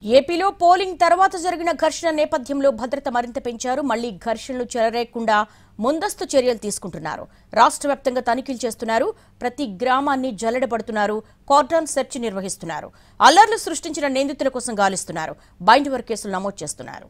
ఏపీలో పోలింగ్ తర్వాత జరిగిన ఘర్షణ నేపథ్యంలో భద్రత మరింత పెంచారు. మళ్లీ ఘర్షణలు చెలరేగకుండా ముందస్తు చర్యలు తీసుకుంటున్నారు. రాష్ట్ర వ్యాప్తంగా తనిఖీలు చేస్తున్నారు. ప్రతి గ్రామాన్ని జల్లెడపడుతున్నారు. కార్డన్ సెర్చ్ నిర్వహిస్తున్నారు. అల్లర్లు సృష్టించిన నిందితుల కోసం గాలిస్తున్నారు. బైండ్ ఓవర్ కేసులు నమోదు చేస్తున్నారు.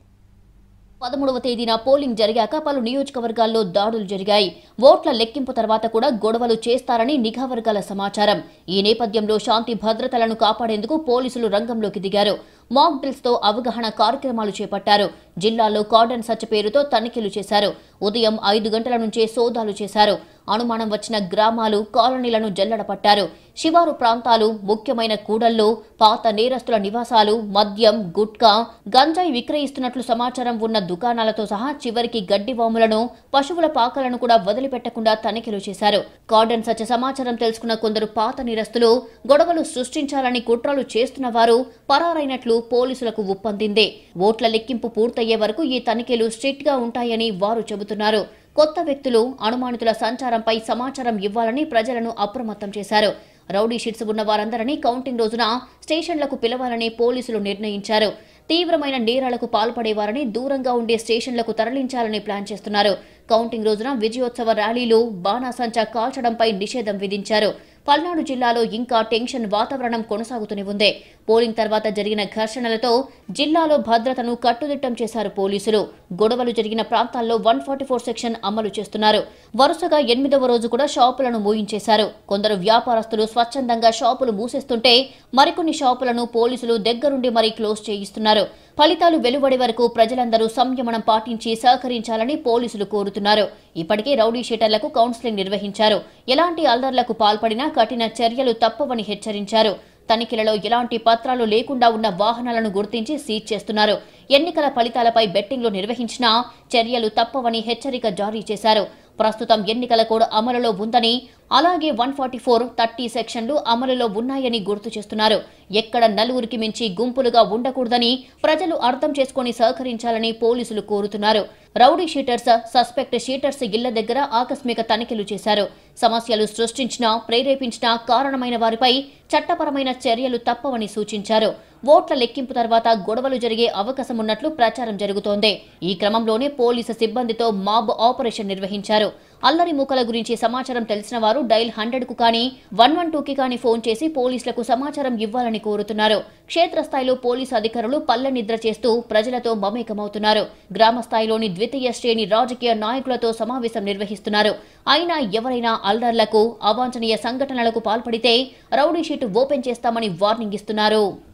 13వ తేదీన పోలింగ్ జరిగాక పలు నియోజకవర్గాల్లో దాడులు జరిగాయి. ఓట్ల లెక్కింపు తర్వాత కూడా గొడవలు చేస్తారని నిఘా వర్గాల సమాచారం. ఈ నేపథ్యంలో శాంతి భద్రతలను కాపాడేందుకు పోలీసులు రంగంలోకి దిగారు. మాక్ డ్రిల్స్ తో అవగాహన కార్యక్రమాలు చేపట్టారు. జిల్లాలో కార్డన్ సర్చ్ పేరుతో తనిఖీలు చేశారు. ఉదయం 5 గంటల నుంచే సోదాలు చేశారు. అనుమానం వచ్చిన గ్రామాలు, కాలనీలను జల్లెడపట్టారు. శివారు ప్రాంతాలు, ముఖ్యమైన కూడళ్లు, పాత నేరస్తుల నివాసాలు, మద్యం, గుట్కా, గంజాయి విక్రయిస్తున్నట్లు సమాచారం ఉన్న దుకాణాలతో సహా చివరికి గడ్డివాములను, పశువుల పాకలను కూడా వదిలిపెట్టకుండా తనిఖీలు చేశారు. కార్డన్ సర్చ్ సమాచారం తెలుసుకున్న కొందరు పాత నేరస్తులు గొడవలు సృష్టించాలని కుట్రలు చేస్తున్న వారు పరారైనట్లు పోలీసులకు ఉప్పందింది. ఓట్ల లెక్కింపు పూర్తయ్యే వరకు ఈ తనిఖీలు స్ట్రిక్ట్ గా ఉంటాయని వారు చెబుతున్నారు. కొత్త వ్యక్తులు, అనుమానితుల సంచారంపై సమాచారం ఇవ్వాలని ప్రజలను అప్రమత్తం చేశారు. రౌడీ షీట్స్ ఉన్న వారందరినీ కౌంటింగ్ రోజున స్టేషన్లకు పిలవాలని పోలీసులు నిర్ణయించారు. తీవ్రమైన నేరాలకు పాల్పడేవారని దూరంగా ఉండే స్టేషన్లకు తరలించాలని ప్లాన్ చేస్తున్నారు. కౌంటింగ్ రోజున విజయోత్సవ ర్యాలీలు, బాణాసంచా కాల్చడంపై నిషేధం విధించారు. పల్నాడు జిల్లాలో ఇంకా టెన్షన్ వాతావరణం కొనసాగుతూనే ఉంది. పోలింగ్ తర్వాత జరిగిన ఘర్షణలతో జిల్లాలో భద్రతను కట్టుదిట్టం చేశారు పోలీసులు. గొడవలు జరిగిన ప్రాంతాల్లో 144 సెక్షన్ అమలు చేస్తున్నారు. వరుసగా 8వ రోజు కూడా షాపులను మూయించేశారు. కొందరు వ్యాపారస్తులు స్వచ్ఛందంగా షాపులు మూసేస్తుంటే మరికొన్ని షాపులను పోలీసులు దగ్గరుండి మరీ క్లోజ్ చేయిస్తున్నారు. ఫలితాలు వెలువడే వరకు ప్రజలందరూ సంయమనం పాటించి సహకరించాలని పోలీసులు కోరుతున్నారు. ఇప్పటికే రౌడీ షీటర్లకు కౌన్సిలింగ్ నిర్వహించారు. ఎలాంటి అల్లర్లకు పాల్పడినా కఠిన చర్యలు తప్పవని హెచ్చరించారు. తనిఖీలలో ఎలాంటి పత్రాలు లేకుండా ఉన్న వాహనాలను గుర్తించి సీజ్ చేస్తున్నారు. ఎన్నికల ఫలితాలపై బెట్టింగ్లు నిర్వహించినా చర్యలు తప్పవని హెచ్చరిక జారీ చేశారు. ప్రస్తుతం ఎన్నికల కోడ్ అమలులో ఉందని, అలాగే 144, 30 సెక్షన్లు అమలులో ఉన్నాయని గుర్తు చేస్తున్నారు. ఎక్కడ నలుగురికి మించి గుంపులుగా ఉండకూడదని ప్రజలు అర్థం చేసుకుని సహకరించాలని పోలీసులు కోరుతున్నారు. రౌడీ షీటర్స్, సస్పెక్ట్ షీటర్స్ ఇళ్ల దగ్గర ఆకస్మిక తనిఖీలు చేశారు. సమస్యలు సృష్టించినా, ప్రేరేపించినా కారణమైన వారిపై చట్టపరమైన చర్యలు తప్పవని సూచించారు. ఓట్ల లెక్కింపు తర్వాత గొడవలు జరిగే అవకాశం ఉన్నట్లు ప్రచారం జరుగుతోంది. ఈ క్రమంలోనే పోలీసు సిబ్బందితో మాబ్ ఆపరేషన్ నిర్వహించారు. అల్లరి మూకల గురించి సమాచారం తెలిసిన వారు డైల్ 100కు కానీ 112కి కానీ ఫోన్ చేసి పోలీసులకు సమాచారం ఇవ్వాలని కోరుతున్నారు. క్షేత్రస్థాయిలో పోలీసు అధికారులు పల్లె నిద్ర చేస్తూ ప్రజలతో మమేకమవుతున్నారు. గ్రామ స్థాయిలోని ద్వితీయ శ్రేణి రాజకీయ నాయకులతో సమావేశం నిర్వహిస్తున్నారు. అయినా ఎవరైనా అల్లర్లకు, అవాంఛనీయ సంఘటనలకు పాల్పడితే రౌడీ షీట్ ఓపెన్ చేస్తామని వార్నింగ్ ఇస్తున్నారు.